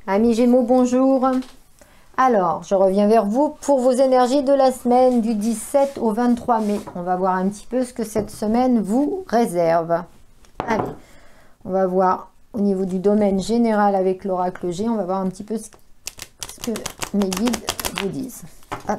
Amis Gémeaux, bonjour. Alors, je reviens vers vous pour vos énergies de la semaine du 17 au 23 mai. On va voir un petit peu ce que cette semaine vous réserve. Allez, on va voir au niveau du domaine général avec l'oracle G. On va voir un petit peu ce que mes guides vous disent. Hop.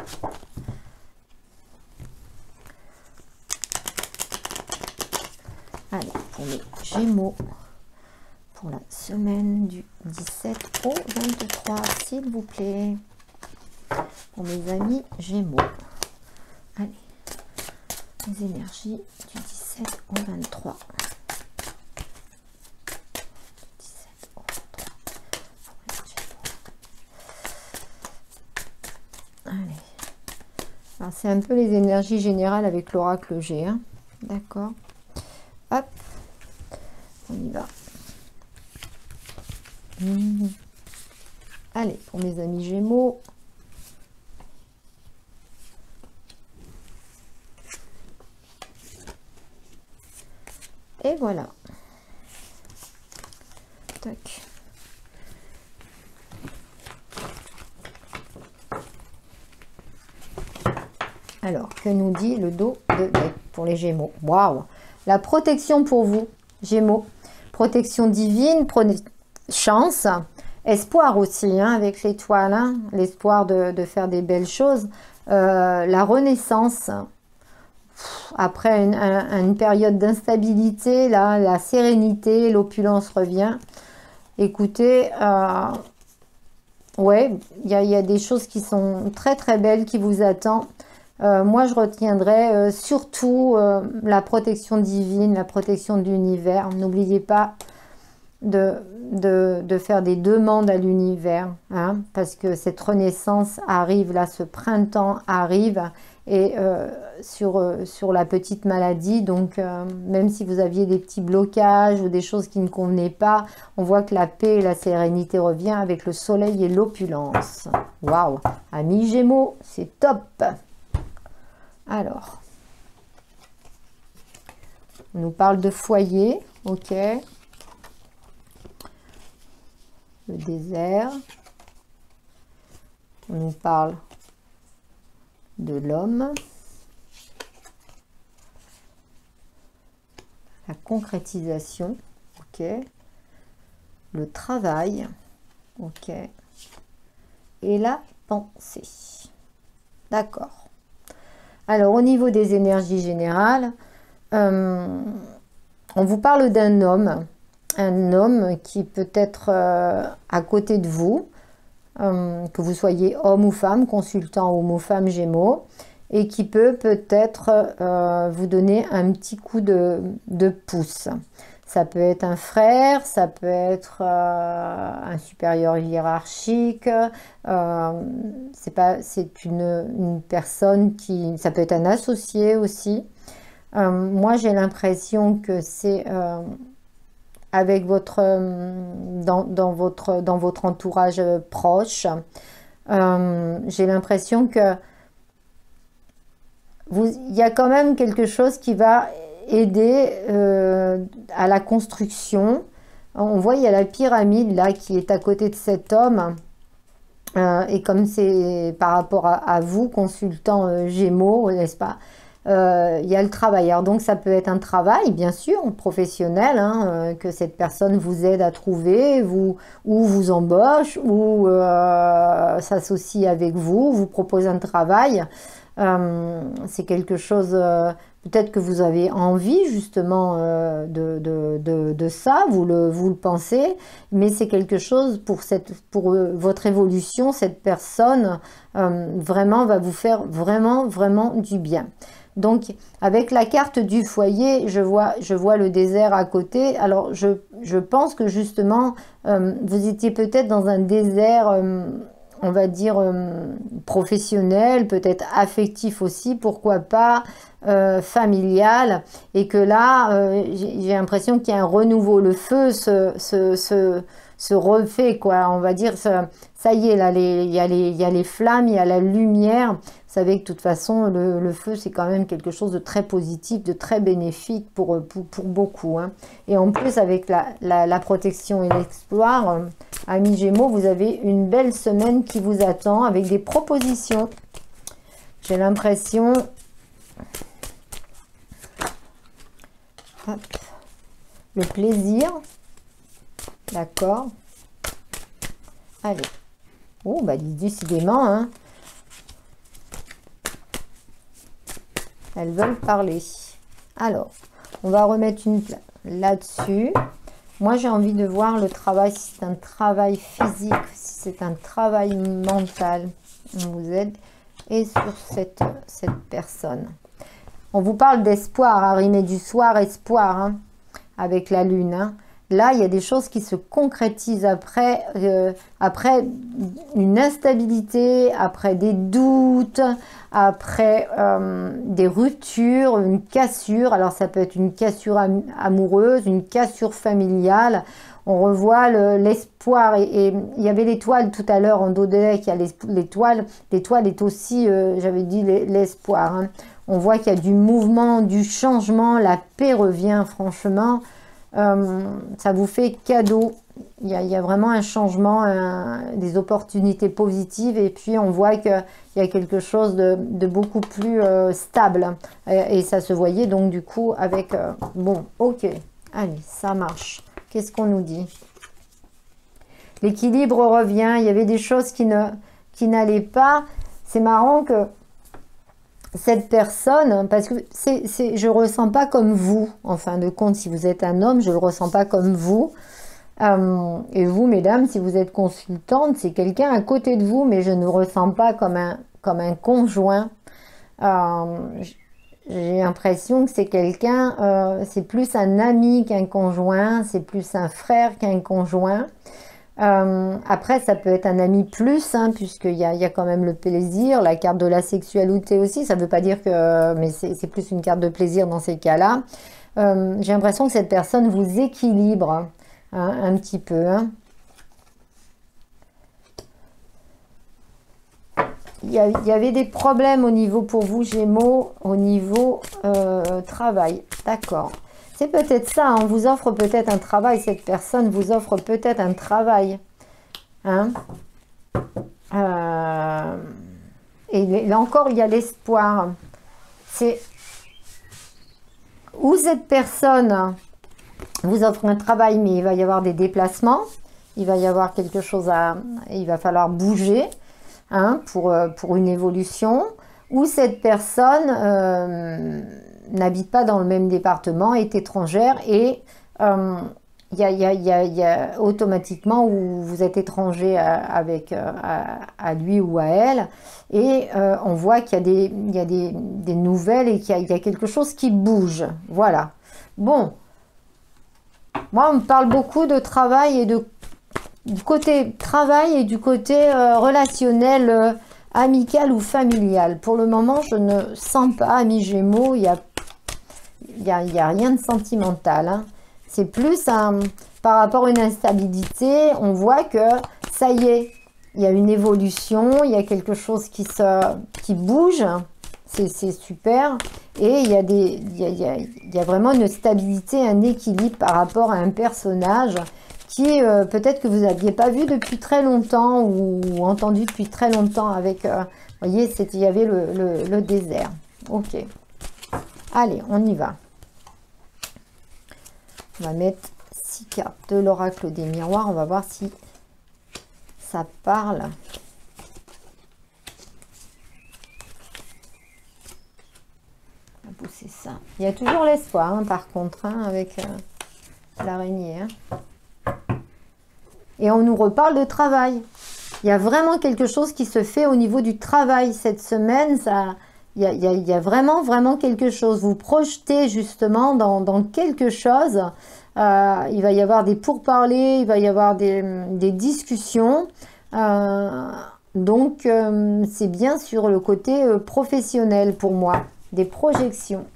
Allez, pour les Gémeaux, pour la semaine du 17 au 23, s'il vous plaît. Pour mes amis Gémeaux. Allez, les énergies du 17 au 23. 17 au 23 pour les Gémeaux. Allez. Alors, c'est un peu les énergies générales avec l'oracle G. Hein. D'accord. Hop. On y va. Allez, pour mes amis Gémeaux. Et voilà. Tac. Alors, que nous dit le dos de deck pour les Gémeaux? Waouh! La protection pour vous, Gémeaux. Protection divine, chance, espoir aussi, hein, avec l'étoile, hein, l'espoir de faire des belles choses. La renaissance, après une période d'instabilité, là, la sérénité, l'opulence revient. Écoutez, ouais, il y a des choses qui sont très très belles qui vous attendent. Moi, je retiendrai surtout la protection divine, la protection de l'univers. N'oubliez pas de faire des demandes à l'univers, hein, parce que cette renaissance arrive, là, ce printemps arrive, et sur la petite maladie, donc même si vous aviez des petits blocages ou des choses qui ne convenaient pas, on voit que la paix et la sérénité revient avec le soleil et l'opulence. Waouh! Amis Gémeaux, c'est top! Alors, on nous parle de foyer, ok. Le désert. On nous parle de l'homme. La concrétisation, ok. Le travail, ok. Et la pensée. D'accord. Alors, au niveau des énergies générales, on vous parle d'un homme. Un homme qui peut être à côté de vous, que vous soyez homme ou femme, consultant homme ou femme Gémeaux, et qui peut peut-être vous donner un petit coup de pouce. Ça peut être un frère, ça peut être un supérieur hiérarchique, c'est une personne qui... Ça peut être un associé aussi. Moi, j'ai l'impression que c'est... avec votre dans votre entourage proche, j'ai l'impression que il y a quand même quelque chose qui va aider à la construction. On voit il y a la pyramide là qui est à côté de cet homme, et comme c'est par rapport à vous, consultant Gémeaux, n'est-ce pas? Il y a le travail. Alors donc ça peut être un travail, bien sûr, professionnel, hein, que cette personne vous aide à trouver, ou vous embauche, ou s'associe avec vous, vous propose un travail. C'est quelque chose, peut-être que vous avez envie justement de ça, vous le pensez, mais c'est quelque chose pour votre évolution, cette personne vraiment va vous faire vraiment du bien. Donc, avec la carte du foyer, je vois le désert à côté. Alors, je pense que justement, vous étiez peut-être dans un désert, on va dire, professionnel, peut-être affectif aussi, pourquoi pas. familial, et que là, j'ai l'impression qu'il y a un renouveau. Le feu se refait, quoi. On va dire, ça y est, là, il y a les flammes, il y a la lumière. Vous savez que de toute façon, le feu, c'est quand même quelque chose de très positif, de très bénéfique pour beaucoup, hein. Et en plus, avec la protection et l'exploit, amis Gémeaux, vous avez une belle semaine qui vous attend avec des propositions. J'ai l'impression... Le plaisir. D'accord. Allez. Oh, bah décidément, hein. Elles veulent parler. Alors, on va remettre une place là-dessus. Moi, j'ai envie de voir le travail, si c'est un travail physique, si c'est un travail mental. On vous aide. Et sur cette personne. On vous parle d'espoir, arrimé du soir, espoir, hein, avec la lune, hein. Là, il y a des choses qui se concrétisent après une instabilité, après des doutes, après des ruptures, une cassure. Alors, ça peut être une cassure amoureuse, une cassure familiale. On revoit l'espoir. Et il y avait l'étoile tout à l'heure en dos de deck. Il y a l'étoile. L'étoile est aussi, j'avais dit, l'espoir, hein. On voit qu'il y a du mouvement, du changement. La paix revient, franchement. Ça vous fait cadeau. Il y a vraiment un changement, des opportunités positives. Et puis, on voit qu'il y a quelque chose de beaucoup plus stable. Et ça se voyait donc du coup avec... bon, ok. Allez, ça marche. Qu'est-ce qu'on nous dit? L'équilibre revient. Il y avait des choses qui n'allaient pas. C'est marrant que cette personne, parce que je ne ressens pas comme vous, en fin de compte, si vous êtes un homme, je ne le ressens pas comme vous. Et vous, mesdames, si vous êtes consultante, c'est quelqu'un à côté de vous, mais je ne le ressens pas comme un conjoint. J'ai l'impression que c'est quelqu'un, c'est plus un ami qu'un conjoint, c'est plus un frère qu'un conjoint. Après, ça peut être un ami plus, hein, puisqu'il y a quand même le plaisir, la carte de la sexualité aussi. Ça ne veut pas dire que... mais c'est plus une carte de plaisir dans ces cas-là. J'ai l'impression que cette personne vous équilibre, hein, un petit peu, hein. Il y avait des problèmes au niveau, pour vous, Gémeaux, au niveau travail. D'accord. C'est peut-être ça, on vous offre peut-être un travail, cette personne vous offre peut-être un travail, hein. Et là encore, il y a l'espoir. C'est où cette personne vous offre un travail, mais il va y avoir des déplacements, il va y avoir quelque chose il va falloir bouger, hein, pour une évolution, ou cette personne... n'habite pas dans le même département, est étrangère, et il y a automatiquement où vous êtes étranger à lui ou à elle, et on voit qu'il y a des nouvelles et qu'il y a quelque chose qui bouge. Voilà. Bon, moi on me parle beaucoup de travail et du côté travail et du côté relationnel, amical ou familial. Pour le moment, je ne sens pas, amis Gémeaux, il y a rien de sentimental, hein. C'est plus par rapport à une instabilité. On voit que ça y est, il y a une évolution, il y a quelque chose qui bouge. C'est super. Et il y a vraiment une stabilité, un équilibre par rapport à un personnage qui peut-être que vous n'aviez pas vu depuis très longtemps ou entendu depuis très longtemps avec... vous voyez, il y avait le désert. Ok. Allez, on y va. On va mettre 6 cartes de l'oracle des miroirs. On va voir si ça parle. On va pousser ça. Il y a toujours l'espoir, hein, par contre, hein, avec l'araignée, hein. Et on nous reparle de travail. Il y a vraiment quelque chose qui se fait au niveau du travail cette semaine. Il y a vraiment quelque chose. Vous projetez justement dans quelque chose. Il va y avoir des pourparlers, il va y avoir des discussions. Donc, c'est bien sur le côté professionnel pour moi. des projections.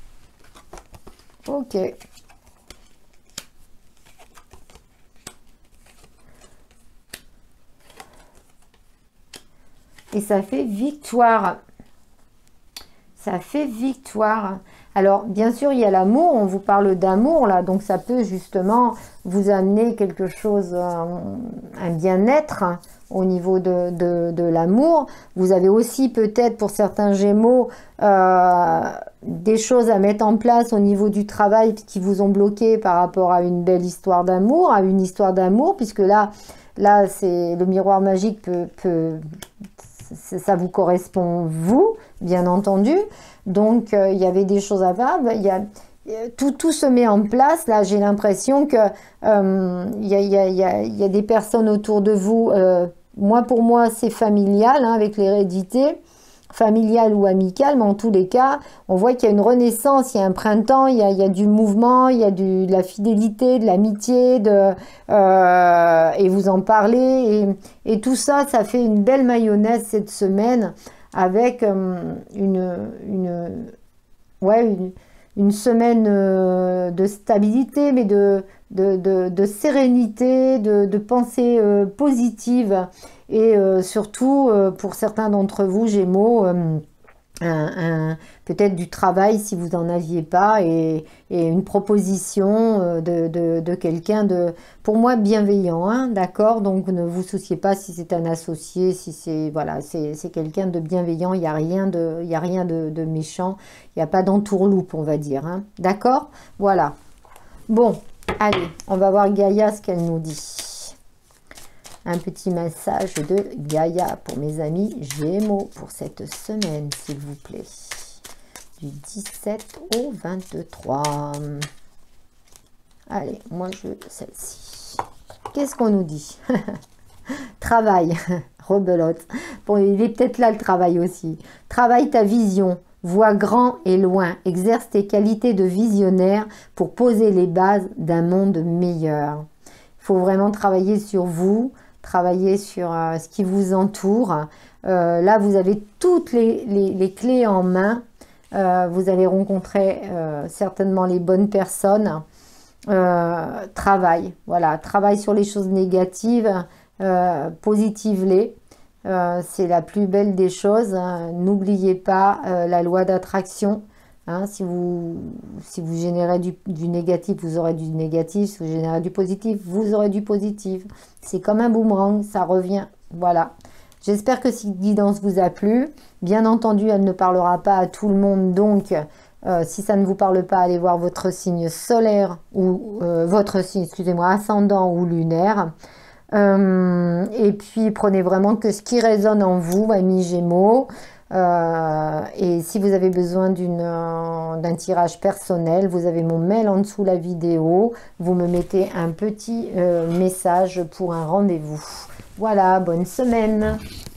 Ok. Et ça fait victoire. Ça fait victoire. Alors, bien sûr, il y a l'amour. On vous parle d'amour, là. Donc, ça peut justement vous amener quelque chose, un bien-être au niveau de l'amour. Vous avez aussi peut-être, pour certains Gémeaux, des choses à mettre en place au niveau du travail qui vous ont bloqué par rapport à une belle histoire d'amour, à une histoire d'amour, puisque là c'est le miroir magique ça vous correspond, vous, bien entendu. Donc, il y avait des choses à faire. Tout se met en place. Là, j'ai l'impression que il y a des personnes autour de vous. Pour moi, c'est familial, hein, avec l'hérédité, familiale ou amicale, mais en tous les cas, on voit qu'il y a une renaissance, il y a un printemps, il y a du mouvement, il y a de la fidélité, de l'amitié, et vous en parlez, et tout ça, ça fait une belle mayonnaise cette semaine, avec une semaine de stabilité, mais de sérénité, de pensée positive, et surtout pour certains d'entre vous, Gémeaux, peut-être du travail si vous n'en aviez pas, et une proposition de quelqu'un pour moi, bienveillant, hein, d'accord? Donc ne vous souciez pas si c'est un associé, si c'est, voilà, c'est quelqu'un de bienveillant, il n'y a rien de méchant, il n'y a pas d'entourloupe, on va dire, hein, d'accord? Voilà. Bon, allez, on va voir Gaïa, ce qu'elle nous dit. Un petit message de Gaïa pour mes amis Gémeaux pour cette semaine, s'il vous plaît. Du 17 au 23. Allez, moi je veux celle-ci. Qu'est-ce qu'on nous dit? Travail, rebelote. Bon, il est peut-être là le travail aussi. Travaille ta vision. Vois grand et loin. Exerce tes qualités de visionnaire pour poser les bases d'un monde meilleur. Il faut vraiment travailler sur vous. Travailler sur ce qui vous entoure. Là, vous avez toutes les clés en main. Vous allez rencontrer certainement les bonnes personnes. Travail, voilà, travail sur les choses négatives, positive-les. C'est la plus belle des choses. N'oubliez pas la loi d'attraction. Hein, si vous générez du négatif, vous aurez du négatif. Si vous générez du positif, vous aurez du positif. C'est comme un boomerang, ça revient. Voilà. J'espère que cette guidance vous a plu. Bien entendu, elle ne parlera pas à tout le monde. Donc, si ça ne vous parle pas, allez voir votre signe solaire ou votre signe, excusez-moi, ascendant ou lunaire. Et puis, prenez vraiment que ce qui résonne en vous, amis Gémeaux. Et si vous avez besoin d'un tirage personnel, vous avez mon mail en dessous la vidéo. Vous me mettez un petit message pour un rendez-vous. Voilà, bonne semaine.